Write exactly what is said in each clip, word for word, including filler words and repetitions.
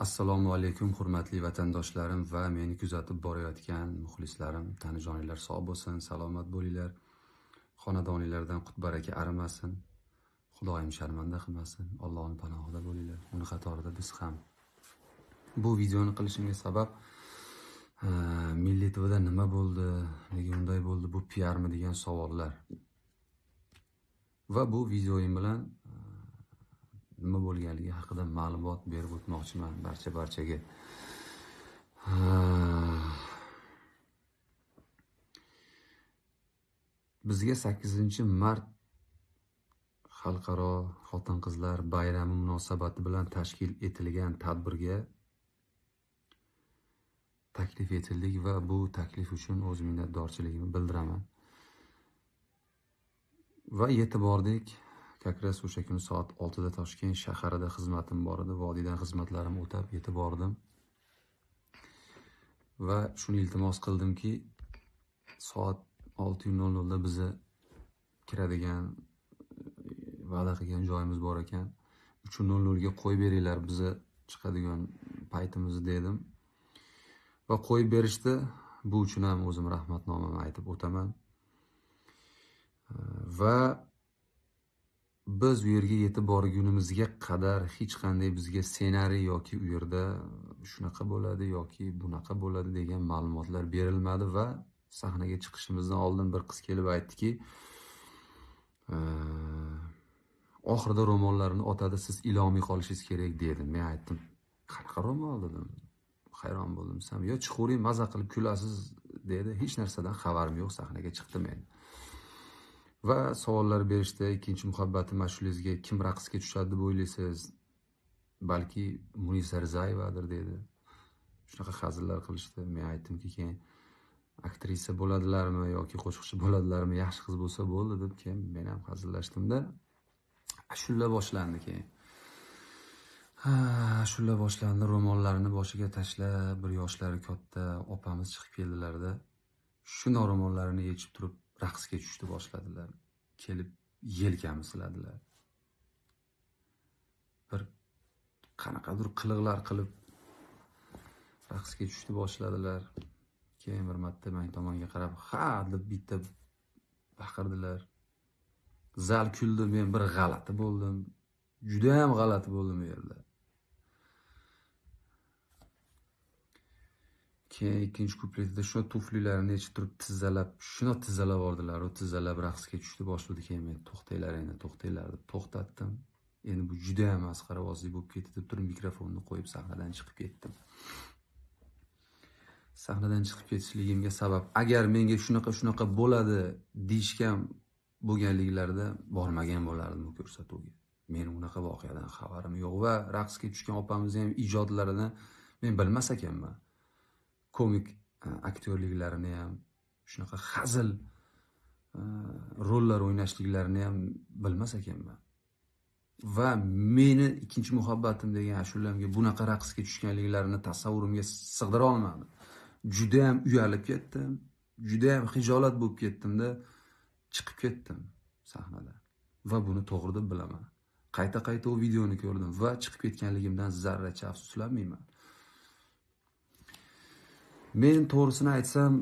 Assalomu alaykum hurmatli vatandoshlarim va meni kuzatib borayotgan muxlislarim, tanijoninglar sog' bo'lsin, salomat bo'linglar. Xonadoninglardan qut baraka arimasin. Xudoyim sharmanda qilmasin. Allohning panohida bo'linglar. Uni qatorida biz ham. Bu videoni qilishimga sabab Milliy T V'da nima bo'ldi, nega unday bo'ldi, bu P R mi degan savollar. Va bu videoyim bilan nima bo'lganligi haqida ma'lumot berib o'tmoqchiman barcha barchaga. Bizga sakkizinchi mart xalqaro xotin-qizlar bayrami munosabati bilan tashkil etilgan tadbirga taklif etildik va bu taklif uchun o'z minnatdorchiligimni bildiraman. Va yetib bordik. Kakras o'sha kuni soat oltida Toshkent shahrida xizmatim bor edi. Vodiydan xizmatlarim o'tab yetib bordim. Va shuni iltimos qildimki, soat olti nol nol da bizni kiradigan va'da qilgan joyimiz bor ekan. uch nol nol ga qo'yib beringlar bizni chiqadigan paytimizni dedim. Va qo'yib berishdi. Bu uchun ham o'zim rahmatnomamni aytib o'taman. Va biz u yerga yetib borgunimizga qadar hech qanday bizga ssenariy yoki u yerda shunaqa bo'ladi yoki bunaqa bo'ladi degan ma'lumotlar berilmadi va sahnaga chiqishimizdan oldin bir qiz kelib aytdiki, oxirida ro'mollarni otadi, siz ilomiy qolishingiz kerak dedim. Men aytdim, qanaqa ro'mol dedim. Hayron bo'ldim. Sen yo chiqavering, maza qilib kulasiz dedi. Hech narsadan xabarim yo'q, sahnaga chiqdim men. Va savollar berishdi. Ikkinchi muhabbatim ashulangizga kim raqsga tushadi deb o'ylaysiz? Balki Munisa Rizayevadir dedi. Shunaqa hazillar qilishdi. Men aytdimki, keyin aktrisa bo'ladilarmi yoki qo'shiqchi bo'ladilarmi, yaxshi qiz bo'lsa bo'ldi deb keyin men ham hazillashdimda. Ashula boshlandi keyin. Ha, ashula boshlandi. Ro'mollarini boshiga tashlab, bir yoshlari katta opamiz chiqib keldilarda. Shuna ro'mollarini yechib turib raqsga tushdi boshladilar. Kelib yelkamni siladilar. Bir qanaqadir qiliqlar qilib raqsga tushdi boshladilar. Keyin bir marta men tomonga qarab, "Ha" deb bitta baqirdilar. Zal kuldi, men bir g'alati bo'ldim. Juda ham g'alati bo'ldim u yerda. Keyin ikkinchi kupletda shu tuflilarini yechib turib tizzalab, shuni tizzalab bordilar, u tizzalab raqsga tushdi boshladi. Keyin men to'xtanglar endi, to'xtanglar deb to'xtatdim. Endi bu juda ham masxarabozlik bo'lib ketdi deb turib mikrofonni qo'yib sahnadan chiqib ketdim. Sahnadan chiqib ketishligimga sabab, agar menga shunaqa shunaqa bo'ladi deyishgan bo'lganliklarida bormagan bo'lardim bu ko'rsatuvga. Men unaqa voqeadan xabarim yo'q va raqsga tushgan opamizning ham ijodlarini men bilmas ekanman. Komik aktyorliklarini ham, shunaqa hazil rollar o'ynashliklarini ham bilmas ekanman. Va meni ikkinchi muhabbatim degan ashulamga bunaqa raqsga tushganliklarini tasavvurimga sig'dira olmadim. Juda ham uyalib ketdim, juda ham xijolat bo'lib ketdimda chiqib ketdim sahnadan. Va buni to'g'ri deb bilaman. Qayta-qayta o videoni ko'rdim va chiqib ketganligimdan zarracha afsuslanmayman. Men to'g'risini aytsam,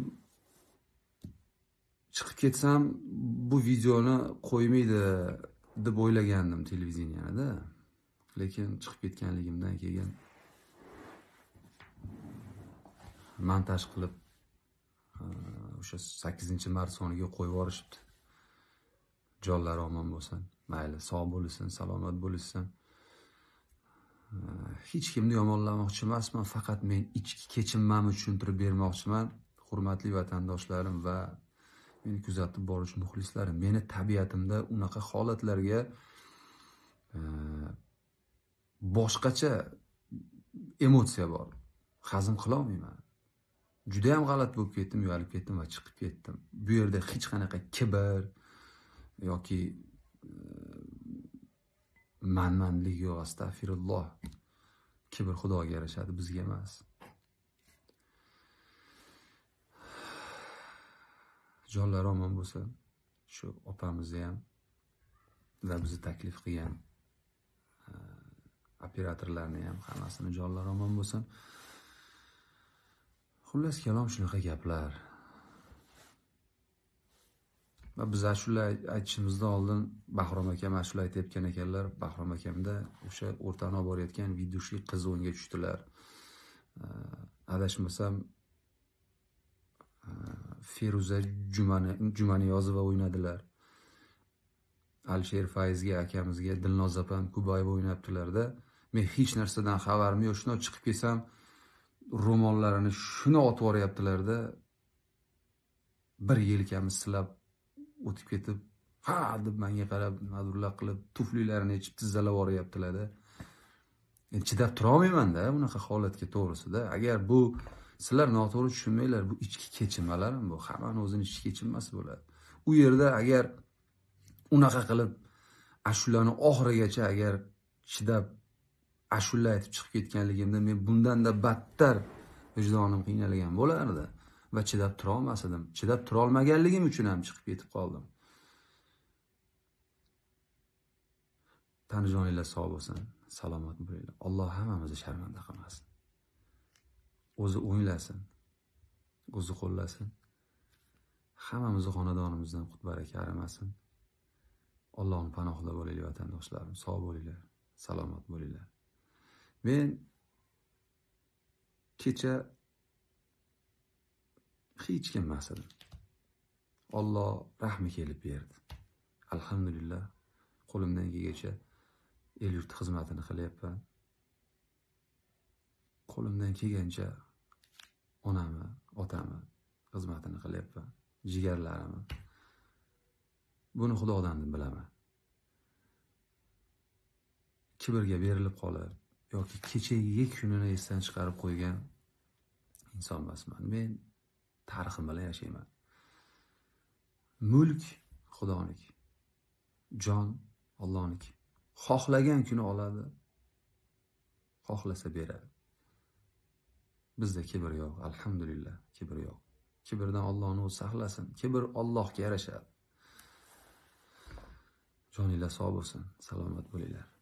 chiqib ketsam bu videoni qo'ymaydi deb o'ylagandim televideniyada. Lekin chiqib ketganligimdan keyin montaj qilib o'sha sakkizinchi mart soniga qo'yib yuborishibdi. Jonlari omon bo'lsin, mayli, sog' bo'lsin, salomat bo'lsin. Hech kimni yomonlamoqchi emasman, faqat men ichki kechimimni tushuntirib bermoqchiman. Hurmatli vatandoshlarim va meni kuzatib boruvchi muxlislarim, meni tabiatimda unaqa holatlarga boshqacha emotsiya bor. Hazm qila olmayman. Juda ham g'alat bo'lib ketdim, uyalib ketdim va chiqib ketdim. Bu yerda hech qanaqa kibr yoki manmanlik yo'q, astag'firulloh. Kibr Xudoga yarashadi, bizga emas. Jonlar omon bo'lsin. Shu opamizni ham va bizni taklif qilgan operatorlarni ham hammasini jonlari omon bo'lsin. Xullas kalom shunaqa gaplar. Va biz ashula aytishimizdan oldin Bahrom akam ashula aytayotgan ekanlar. Bahrom akamda o'sha o'rtani olib borayotgan videoshli qiz o'yinga tushdilar. Adashmasam Feruza Jumani Jumaniyozova o'ynadilar. Alisher Fayzga akamizga Dilnoz opam Kubayeva o'ynabdilarda. Men hech narsadan xabarim yo'q. Shuna chiqib kelsam, ro'mollarini shuni otib yuboryaptilarda. Bir yelkamiz silab o'tib ketib, ha deb menga qarab, madurlar qilib, tuflilarini yechib tizzalab yuboryaptilarda. Men chidab tura olmayman-da bunaqa holatga to'g'risida. Agar bu sizlar noto'g'ri tushunmanglar, bu ichki kechinmalar bu. Hammaning o'zining ichki kechinmasi bo'ladi. U yerda agar unaqa qilib ashulani oxirigacha agar chidab ashula aytib chiqib ketganligimda men bundan-da battar vijdonim qiynalgan bo'lardi va chidab tura olmasdim. Chidab tura olmaganligim uchun ham chiqib ketib qoldim. Tanijoningiz sog' bo'lsin, salomat bo'linglar. Alloh hammamizni sharmanda qilmasin. O'zi o'ylasin, o'zi qo'llasin. Hammamizni xonadonimizdan qut baraka arimasin. Allohning panohida bo'laylik vatandoshlarim, sog' bo'linglar, salomat bo'linglar. Men kecha hech kim emas edim. Alloh rahmi kelib berdi. Alhamdulillah, qo'limdan kelgancha el yurt xizmatini qilyapman. Qo'limdan kelgancha onamni, otamni xizmatini qilyapman. Jigarlarimni. Buni Xudodan deb bilaman. Kibrga berilib qolib yoki kechagi kunini esdan chiqarib qo'ygan inson emasman. Men tarixim bilan yashayman. Mulk Xudonik. Jon Allohniki. Xohlagan kuni oladi. Xohlasa beradi. Bizda kibr yo'q, alhamdulillah, kibr yo'q. Kibrdan Allohni o'zi saqlasin. Kibr Allohga yarashadi. Joninglar sog' bo'lsin, salomat bo'linglar.